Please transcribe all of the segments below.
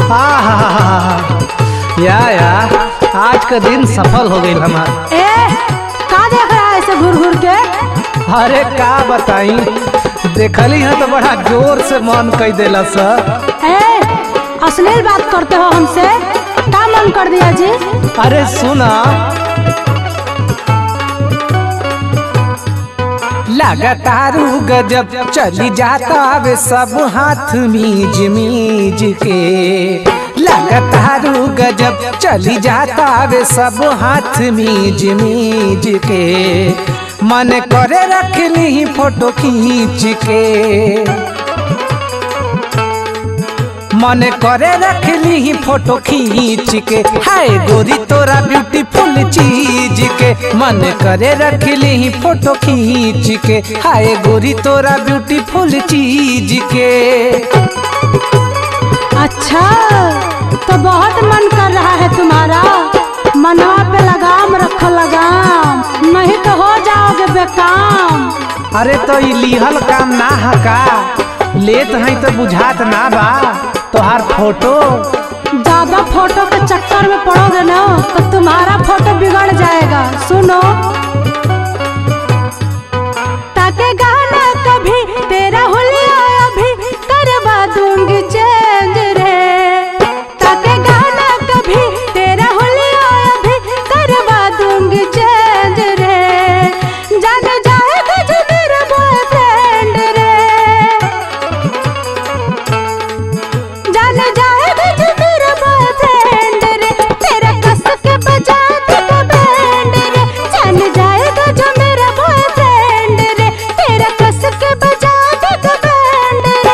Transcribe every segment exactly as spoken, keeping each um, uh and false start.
या या आज का दिन सफल हो गई हमार। ए का देख रहा है ऐसे घूर घूर के? अरे का बताई, देखली है तो बड़ा जोर से मन कह देला सर। ए अश्लील बात करते हो हमसे, क्या मन कर दिया जी? अरे सुना, लगातारू गजब चली जाता वे सब हाथ मीज मीज के, लगातारू गजब चली जाता वे सब हाथ मीज मीज के, मन करे रख ली फोटो खींच के, मन करे रख ली फोटो खींच के, हाय गोरी तोरा ब्यूटीफुल चीज के, मन करे रख ली फोटो खींच के, हाय गोरी तोरा ब्यूटीफुल चीज के। अच्छा तो बहुत मन कर रहा है तुम्हारा, मनवा पे लगाम रखो लगाम, नहीं तो हो जाओगे बेकाम। अरे तो ये लिहल काम ना हका, लेत है तो बुझात ना बा तोहार फोटो। ज्यादा फोटो के चक्कर में पड़ोगे ना तो तुम्हारा फोटो बिगड़ जाएगा। सुनो, ताके गाना कभी तेरा हुलिया अभी करवा दूंगी चेंज रे, ताके गाना कभी तेरा हुलिया अभी करवा दूंगी चेंज रे, जान जाएगा जो मेरा बॉयफ्रेंड रे, जान जाएगा जो मेरा बॉयफ्रेंड रे, तेरा कस के बजा देगा बैंड रे, जान जाएगा जो मेरा बॉयफ्रेंड रे, तेरा कस के बजा देगा बैंड रे।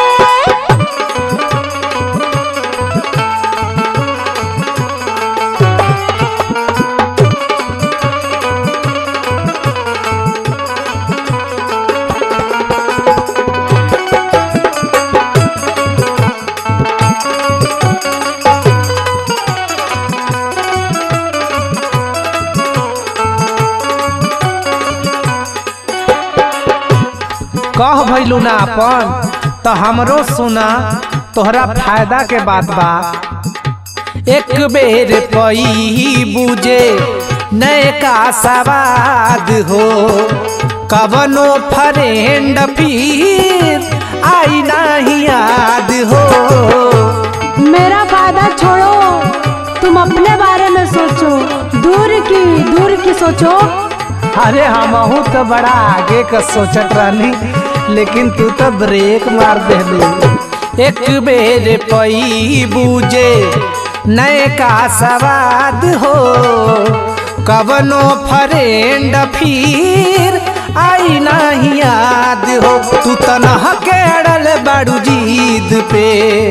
कह भैलू ना अपन तो हमरो सुना, तोहरा फायदा के बात बा। एक बेर पई बुझे नए का सवाद हो, कवनो फ्रेंड फिर आई नहीं याद हो। मेरा फायदा छोड़ो, तुम अपने बारे में सोचो, दूर की दूर की सोचो। अरे हमहू तो बड़ा आगे का सोचत रहनी, लेकिन तू तो ब्रेक मार दे। एक बेर पई बुझे नए का सवाद हो, कवनो फ्रेंड फिर आई नहीं याद हो। तू तो नह के अड़ल बाड़ू जीद पे,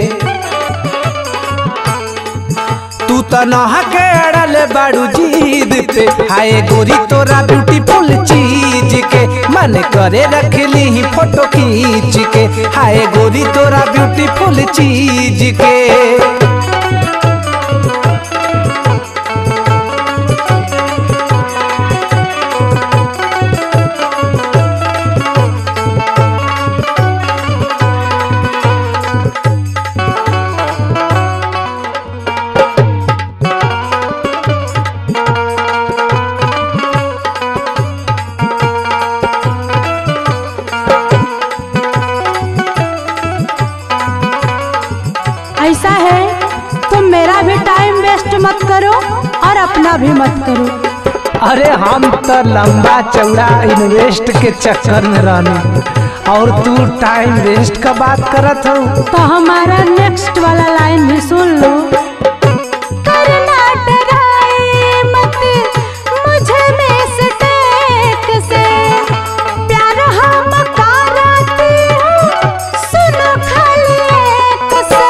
तू तो नह के अड़ल बाड़ू जीद पे, हाय गोरी तोरा ब्यूटीफुल चीज के, मन करे रख ली फोटो खींच के, हाय गोरी तोरा ब्यूटीफुल चीज के। ऐसा है तुम मेरा भी टाइम वेस्ट मत करो और अपना भी मत करो। अरे हम तो लंबा चौड़ा इन्वेस्ट के चक्कर में रहने, और तू टाइम वेस्ट का बात करत हो। तो हमारा नेक्स्ट वाला लाइन भी सुन लो। करना डराए मत मुझे मिस्टेक से, प्यार हम कराते हैं सुनो खाली एक से।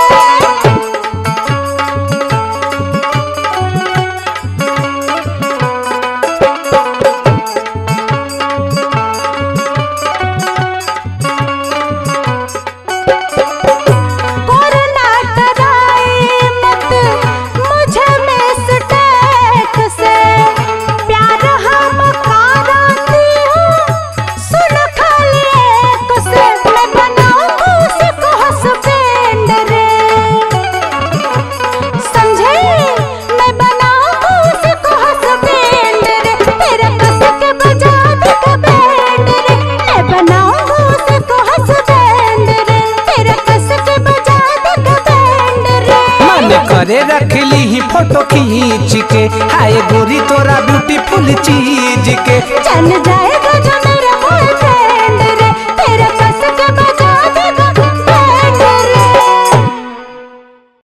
करना डराए मत घरे रख ली ही फोटो खींच के, हाय गोरी तोरा ब्यूटीफुल चीज के। जान जाएगा जो